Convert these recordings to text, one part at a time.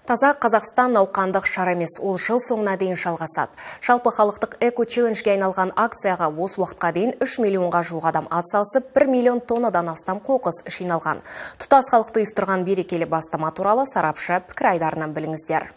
Таза Қазақстан науқандық шара емес, ол жыл соңына дейін жалғасады. Жалпы халықтық эко-челленджге айналған акцияға осы уақытқа дейін 3 миллионға жуық адам атсалысып, 1 миллион тоннадан астам қоқыс жиналған. Тұтас халықты ұйыстырған берекелі бастама туралы сарапшы пікір айдарынан біліңіздер.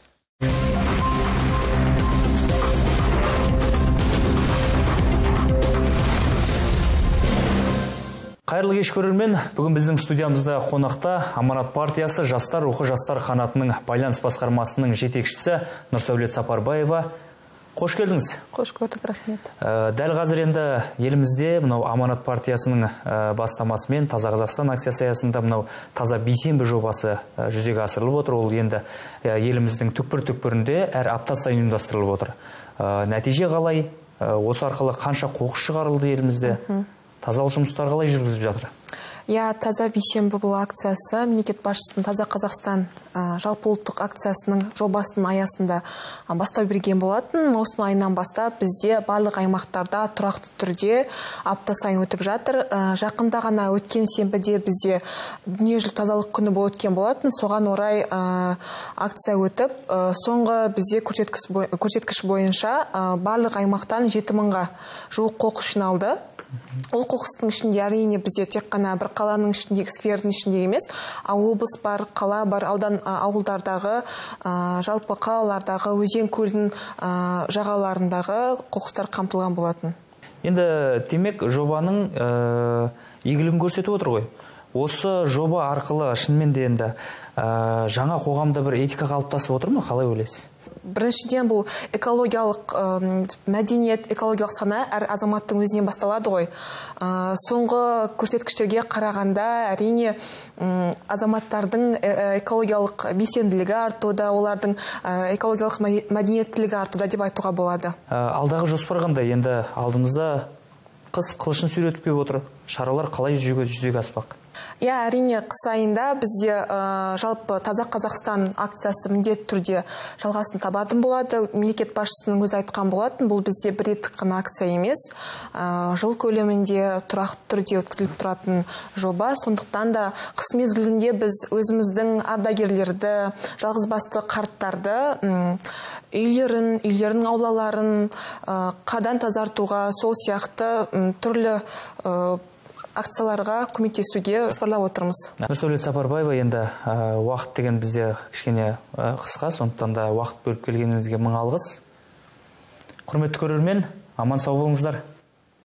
Қайырлы кеш көрермен, бүгін біздің студиямызда қонақта Аманат партиясы жастар рухы жастар қанатының байланыс басқармасының жетекшісі Нұрсәулет Сапарбаева. Қош келдіңіз. Қош көрдік, рахмет. Дәл қазір енді елімізде мынау Аманат партиясының бастамасымен Таза Қазақстан акциясы аясында мынау таза бейсенбі жобасы жүзеге асырылып отыр. Ол енді еліміздің түкпір-түкпірінде әр апта сайын ұйымдастырылып отыр. Нәтиже қалай? Осы арқылы қанша қоқыс шығарылды елімізде? Тазалық жұмыстар қалай жүргізіп жатыр? Таза бейсенбі бұл акциясы мемлекет басшысының Таза Қазақстан жалпы ұлттық акциясының жобасының аясында бастау берген болатын. Маусым айынан бастап бізде барлық аймақтарда тұрақты түрде апта сайын өтіп жатыр. Жақында ғана өткен сенбіде бізде дүниежүзілік тазалық күні болып өткен болатын. Соған орай акция өтіп, соңғы бізде көрсеткіш бойынша барлық аймақтан 7 мыңға жуық қоқыс жиналды. Ол қоқыстың ішінде әрине бізде тек қана бір қаланың ішіндегі, сквердің ішіндегі емес, облыс бар, қала бар, ауылдардағы, жалпы қалалардағы, өзен көлдің жағаларындағы қоқыстар қамтылған болатын. Енді демек жобаның игілігін көрсетіп отыр ғой. Осы жоба арқылы шынымен де енді жаңа қоғамда бір этика қалыптасып отыр ма? Қалай ойлайсыз? Біріншіден бұл экологиялық мәдениет, экологиялық сана әр азаматтың өзінен басталады ғой. Соңғы көрсеткіштерге қарағанда әрине азаматтардың экологиялық белсенділігі артуда, олардың экологиялық мәдениеттілігі артуда деп айтуға болады. Алдағы жоспар қандай? Енді алдымызда қыс қылышын сүйретіп келіп отыр. Шаралар қалай жүзеге аспақ? Әрине қыс айында бізде жалпы Таза Қазақстан акциясы міндетті түрде жалғасын табатын болады. Мемлекет басшысының өзі айтқан болатын, бұл бізде бір реттік қана акция емес, жыл көлемінде тұрақты түрде өткізіліп тұратын жоба. Сондықтан да қыс мезгілінде біз өзіміздің ардагерлерді, жалғызбасты қарттарды, үйлерінің аулаларын қардан тазартуға, сол сияқты түрлі акцияларға көмектесуге жоспарлап отырмыз. Нұрсәулет Сапарбаева, енді уақыт деген бізде кішкене қысқа, сондықтан да уақыт бөліп келгеніңізге мың алғыс. Құрметті көрермен, аман сау болыңыздар.